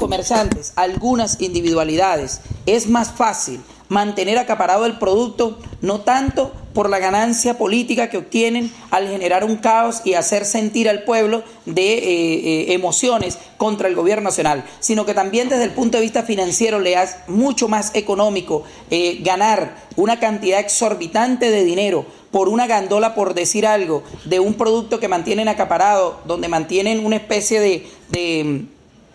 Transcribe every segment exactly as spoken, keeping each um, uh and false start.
comerciantes, algunas individualidades, es más fácil mantener acaparado el producto, no tanto por la ganancia política que obtienen al generar un caos y hacer sentir al pueblo de eh, eh, emociones contra el gobierno nacional, sino que también desde el punto de vista financiero le es mucho más económico eh, ganar una cantidad exorbitante de dinero por una gandola, por decir algo, de un producto que mantienen acaparado, donde mantienen una especie de, de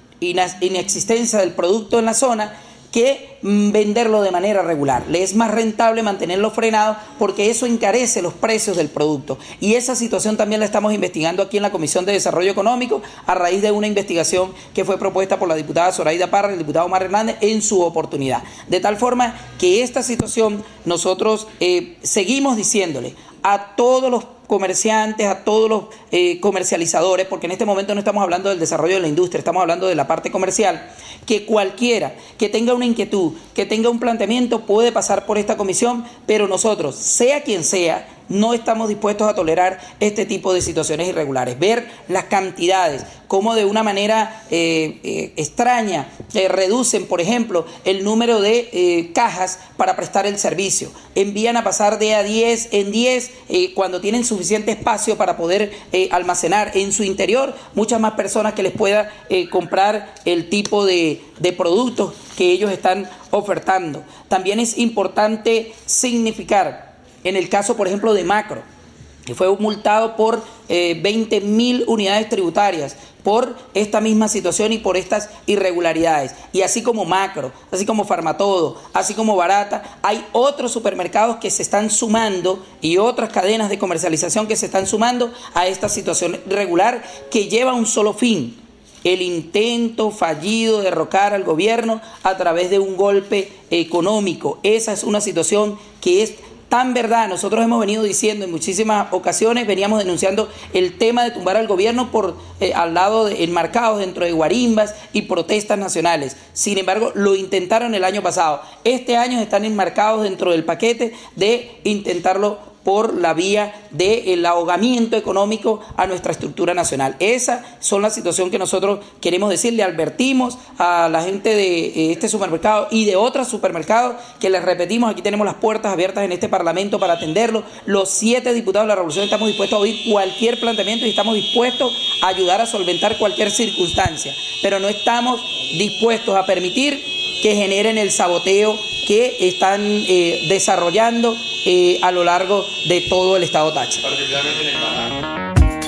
inexistencia del producto en la zona, que venderlo de manera regular. Le es más rentable mantenerlo frenado porque eso encarece los precios del producto. Y esa situación también la estamos investigando aquí en la Comisión de Desarrollo Económico a raíz de una investigación que fue propuesta por la diputada Zoraida Parra y el diputado Omar Hernández en su oportunidad. De tal forma que esta situación nosotros eh, seguimos diciéndole a todos los comerciantes, a todos los eh, comercializadores, porque en este momento no estamos hablando del desarrollo de la industria, estamos hablando de la parte comercial, que cualquiera que tenga una inquietud, que tenga un planteamiento, puede pasar por esta comisión, pero nosotros, sea quien sea, no estamos dispuestos a tolerar este tipo de situaciones irregulares. Ver las cantidades, cómo de una manera eh, eh, extraña eh, reducen, por ejemplo, el número de eh, cajas para prestar el servicio. Envían a pasar de a diez en diez eh, cuando tienen suficiente espacio para poder eh, almacenar en su interior muchas más personas que les pueda eh, comprar el tipo de, de productos que ellos están ofertando. También es importante significar, en el caso, por ejemplo, de Macro, que fue multado por eh, veinte mil unidades tributarias por esta misma situación y por estas irregularidades. Y así como Macro, así como Farmatodo, así como Barata, hay otros supermercados que se están sumando y otras cadenas de comercialización que se están sumando a esta situación irregular que lleva un solo fin: el intento fallido de derrocar al gobierno a través de un golpe económico. Esa es una situación que es tan verdad. Nosotros hemos venido diciendo en muchísimas ocasiones, veníamos denunciando el tema de tumbar al gobierno por eh, al lado de, enmarcados dentro de guarimbas y protestas nacionales. Sin embargo, lo intentaron el año pasado. Este año están enmarcados dentro del paquete de intentarlo por la vía del ahogamiento económico a nuestra estructura nacional. Esa son la situación que nosotros queremos decirle. Advertimos a la gente de este supermercado y de otros supermercados que les repetimos, aquí tenemos las puertas abiertas en este Parlamento para atenderlo. Los siete diputados de la Revolución estamos dispuestos a oír cualquier planteamiento y estamos dispuestos a ayudar a solventar cualquier circunstancia, pero no estamos dispuestos a permitir que generen el saboteo que están eh, desarrollando eh, a lo largo de todo el estado Táchira. Particularmente en el Paraná.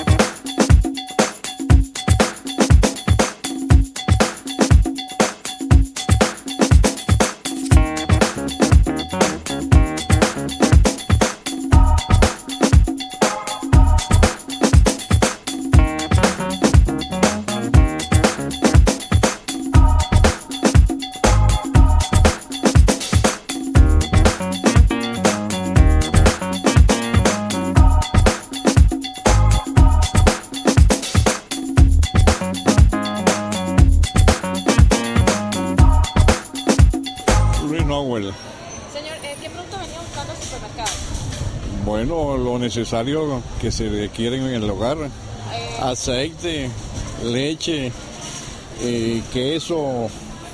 Señor, ¿qué producto venía buscando al supermercado? Bueno, lo necesario que se requieren en el hogar: eh... aceite, leche, eh, queso,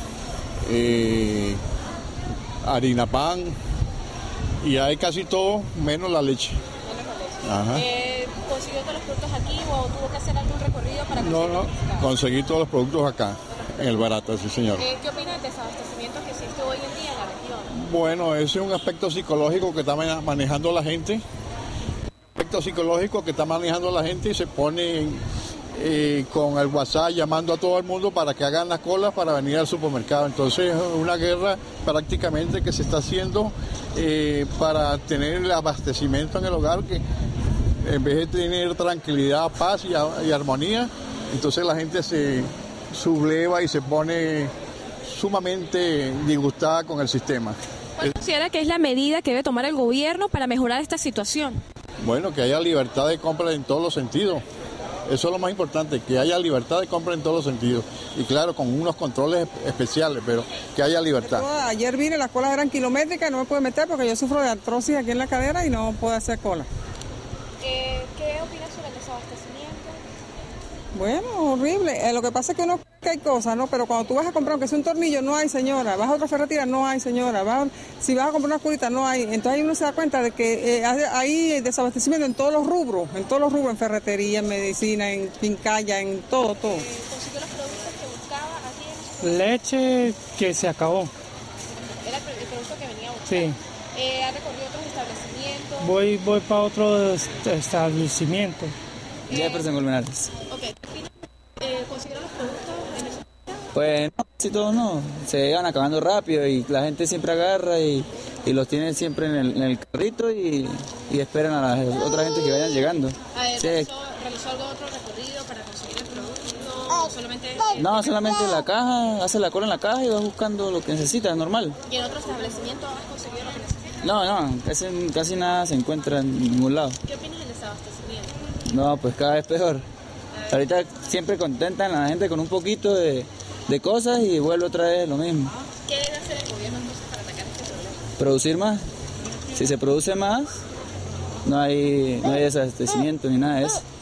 eh, harina pan, y hay casi todo menos la leche. Menos la leche. Eh, ¿Consiguió todos los productos aquí o tuvo que hacer algún recorrido para conseguir? No, no, conseguí todos los productos acá, en el Barata, sí señor. Eh, ¿Qué opina del desabastecimiento que existe hoy en día en la región? Bueno, ese es un aspecto psicológico que está manejando la gente, un aspecto psicológico que está manejando la gente y se pone eh, con el WhatsApp llamando a todo el mundo para que hagan las colas para venir al supermercado. Entonces es una guerra prácticamente que se está haciendo eh, para tener el abastecimiento en el hogar, que en vez de tener tranquilidad, paz y, y armonía, entonces la gente se subleva y se pone sumamente disgustada con el sistema. ¿Cuál considera que es la medida que debe tomar el gobierno para mejorar esta situación? Bueno, que haya libertad de compra en todos los sentidos. Eso es lo más importante, que haya libertad de compra en todos los sentidos. Y claro, con unos controles especiales, pero que haya libertad. Ayer vine, las colas eran kilométricas, no me pude meter porque yo sufro de artrosis aquí en la cadera y no puedo hacer cola. Eh, ¿Qué opinas sobre el desabastecimiento? Bueno, horrible. Eh, lo que pasa es que uno cree que hay cosas, ¿no? Pero cuando tú vas a comprar, aunque sea un tornillo, no hay, señora. Vas a otra ferretería, no hay, señora. Vas a- si vas a comprar una curita, no hay. Entonces ahí uno se da cuenta de que eh, hay hay desabastecimiento en todos los rubros, en todos los rubros, en ferretería, en medicina, en pincalla, en todo, todo. Eh, ¿Consiguió los productos que buscaba aquí en su... Leche que se acabó. Era el, el producto que venía buscando? Sí. Eh, ¿Ha recorrido otros establecimientos? Voy voy para otro est- establecimiento. Jefferson Colmenares. Ok. Eh, ¿Consiguieron los productos en el... Pues no, si todos no, se van acabando rápido y la gente siempre agarra y, y los tiene siempre en el, en el carrito y, y esperan a la otra gente que vayan llegando. A ver, Sí, ¿realizó, ¿realizó algún otro recorrido para conseguir el producto? ¿O solamente...? eh, no, solamente la caja, hace la cola en la caja y vas buscando lo que necesitas, normal. ¿Y en otro establecimiento has conseguido lo que necesitas? No, no, casi, casi nada se encuentra en ningún lado. ¿Qué opinas del desabastecimiento? No, pues cada vez peor. Ahorita siempre contentan a la gente con un poquito de, de cosas y vuelve otra vez lo mismo. ¿Qué debe hacer el gobierno entonces para atacar este problema? Producir más. Si se produce más, no hay, no hay desabastecimiento ni nada de eso.